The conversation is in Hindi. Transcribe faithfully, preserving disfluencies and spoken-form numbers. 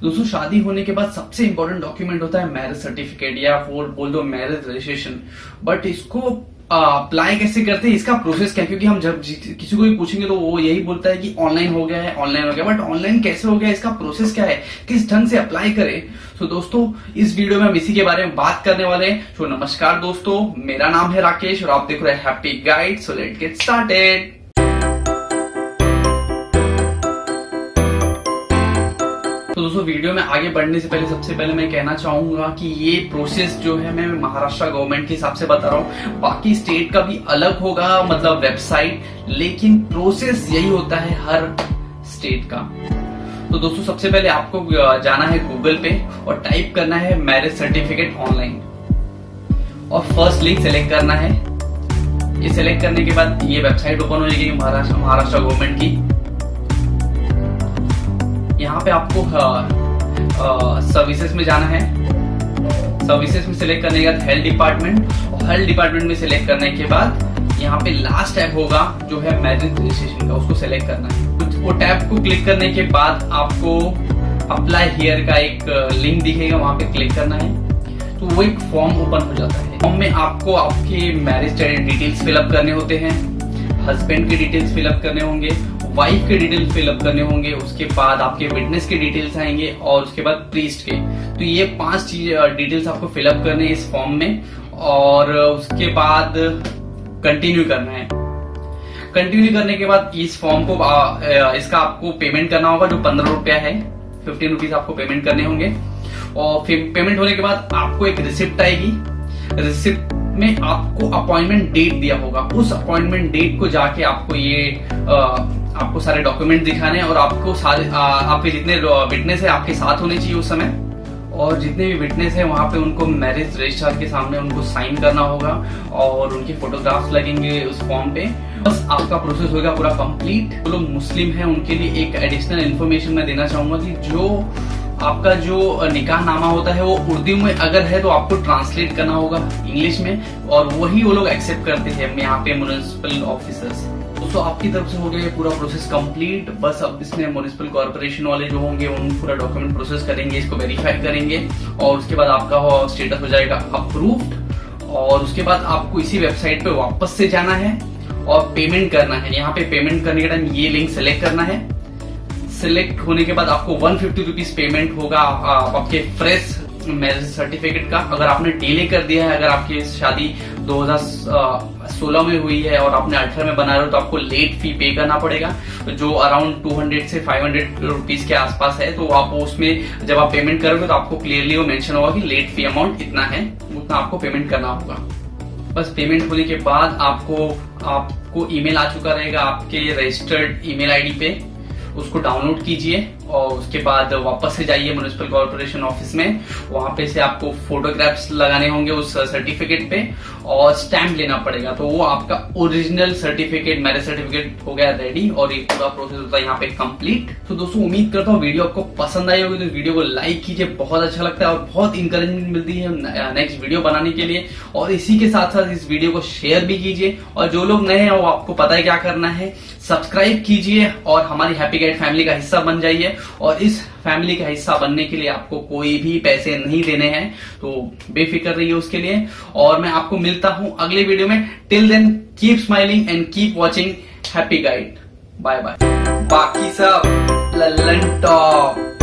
दोस्तों शादी होने के बाद सबसे इंपॉर्टेंट डॉक्यूमेंट होता है मैरिज सर्टिफिकेट या बोल बोल दो मैरिज रजिस्ट्रेशन। बट इसको अप्लाई कैसे करते हैं, इसका प्रोसेस क्या है? क्योंकि हम जब किसी को भी पूछेंगे तो वो यही बोलता है कि ऑनलाइन हो गया है, ऑनलाइन हो गया। बट ऑनलाइन कैसे हो गया, इसका प्रोसेस क्या है, किस ढंग से अप्लाई करें? तो दोस्तों इस वीडियो में हम इसी के बारे में बात करने वाले हैं। तो नमस्कार दोस्तों, मेरा नाम है राकेश और आप देख रहे हैं Happy Guide. So let's get started. तो दोस्तों वीडियो में आगे बढ़ने से पहले सबसे पहले मैं कहना चाहूंगा कि ये प्रोसेस जो है मैं महाराष्ट्र गवर्नमेंट के हिसाब से बता रहा हूँ। बाकी स्टेट का भी अलग होगा, मतलब वेबसाइट, लेकिन प्रोसेस यही होता है हर स्टेट का। तो दोस्तों सबसे पहले आपको जाना है गूगल पे और टाइप करना है मैरिज सर्टिफिकेट ऑनलाइन और फर्स्ट लिंक सेलेक्ट करना है। ये सेलेक्ट करने के बाद ये वेबसाइट ओपन हो जाएगी महाराष्ट्र महाराष्ट्र गवर्नमेंट की। यहाँ पे आपको सर्विसेज में जाना है। सर्विसेज में सिलेक्ट करने के बाद हेल्थ डिपार्टमेंट, और हेल्थ डिपार्टमेंट में सिलेक्ट करने के बाद यहाँ पे लास्ट टैब होगा जो है मैरिज रजिस्ट्रेशन का, उसको सिलेक्ट करना है। वो टैब को क्लिक करने के बाद आपको अप्लाई हियर का एक लिंक दिखेगा, वहां पे क्लिक करना है। तो वो एक फॉर्म ओपन हो जाता है। फॉर्म में आपको आपके मैरिज डिटेल्स फिलअप करने होते हैं, हस्बैंड के डिटेल्स फिलअप करने होंगे, वाइफ के डिटेल्स फिलअप करने होंगे, उसके बाद आपके विटनेस के डिटेल्स आएंगे और उसके बाद प्रीस्ट के। तो ये पांच चीज डिटेल्स आपको फिलअप करने इस फॉर्म में, और उसके बाद कंटिन्यू करना है। कंटिन्यू करने के बाद इस फॉर्म को इसका आपको पेमेंट करना होगा, जो पंद्रह रुपया है, फिफ्टीन रुपीज आपको पेमेंट करने होंगे। और फिर पेमेंट होने के बाद आपको एक रिसिप्ट आएगी। रिसिप्ट में आपको अपॉइंटमेंट डेट दिया होगा, उस अपॉइंटमेंट डेट को जाके आपको ये आ, आपको सारे डॉक्यूमेंट दिखाने हैं और आपको सारे आ, आपके जितने विटनेस है आपके साथ होने चाहिए उस समय, और जितने भी विटनेस है वहां पे उनको मैरिज रजिस्ट्रार के सामने उनको साइन करना होगा और उनके फोटोग्राफ्स लगेंगे उस फॉर्म पे। बस आपका प्रोसेस होगा पूरा कंप्लीट। जो लोग मुस्लिम हैं उनके लिए एक एडिशनल इन्फॉर्मेशन मैं देना चाहूंगा कि जो आपका जो निकाह नामा होता है वो उर्दू में अगर है तो आपको ट्रांसलेट करना होगा इंग्लिश में, और वही वो लोग एक्सेप्ट करते हैं यहाँ पे म्युनिसिपल ऑफिसर्स। तो आपकी तरफ से हो गया ये पूरा प्रोसेस कंप्लीट। बस अब इसमें म्युनिसिपल कॉर्पोरेशन वाले जो होंगे उन पूरा डॉक्यूमेंट प्रोसेस करेंगे, इसको वेरीफाई करेंगे और उसके बाद आपका स्टेटस हो जाएगा अप्रूव्ड। और उसके बाद आपको इसी वेबसाइट पे वापस से जाना है और पेमेंट करना है। यहाँ पे पेमेंट करने के टाइम ये लिंक सेलेक्ट करना है। सिलेक्ट होने के बाद आपको वन फिफ्टी रुपीज पेमेंट होगा आपके फ्रेश मैरिज सर्टिफिकेट का। अगर आपने डिले कर दिया है, अगर आपकी शादी दो हज़ार सोलह में हुई है और आपने अठारह में बना रहे हो तो आपको लेट फी पे करना पड़ेगा, जो अराउंड टू हंड्रेड से फाइव हंड्रेड रुपीज के आसपास है। तो आप उसमें जब आप पेमेंट करोगे तो आपको क्लियरली वो मेंशन होगा कि लेट फी अमाउंट इतना है, उतना आपको पेमेंट करना होगा। बस पेमेंट होने के बाद आपको आपको ईमेल आ चुका रहेगा आपके रजिस्टर्ड ईमेल आईडी पे, उसको डाउनलोड कीजिए और उसके बाद वापस से जाइए म्युनिसिपल कॉर्पोरेशन ऑफिस में। वहां पे से आपको फोटोग्राफ्स लगाने होंगे उस सर्टिफिकेट पे और स्टैम्प लेना पड़ेगा। तो वो आपका ओरिजिनल सर्टिफिकेट मैरिज सर्टिफिकेट हो गया रेडी, और ये पूरा प्रोसेस होता है यहाँ पे कंप्लीट। तो दोस्तों उम्मीद करता हूँ वीडियो आपको पसंद आई होगी, तो वीडियो को लाइक कीजिए, बहुत अच्छा लगता है और बहुत इंकरेजमेंट मिलती है नेक्स्ट वीडियो बनाने के लिए। और इसी के साथ साथ इस वीडियो को शेयर भी कीजिए, और जो लोग नए हैं वो आपको पता है क्या करना है, सब्सक्राइब कीजिए और हमारी हैप्पी गाइड फैमिली का हिस्सा बन जाइए। और इस फैमिली का हिस्सा बनने के लिए आपको कोई भी पैसे नहीं देने हैं, तो बेफिक्र रहिए उसके लिए। और मैं आपको मिलता हूं अगले वीडियो में। Till then keep smiling and keep watching Happy Guide. Bye bye. बाकी सब लल्लन टॉप।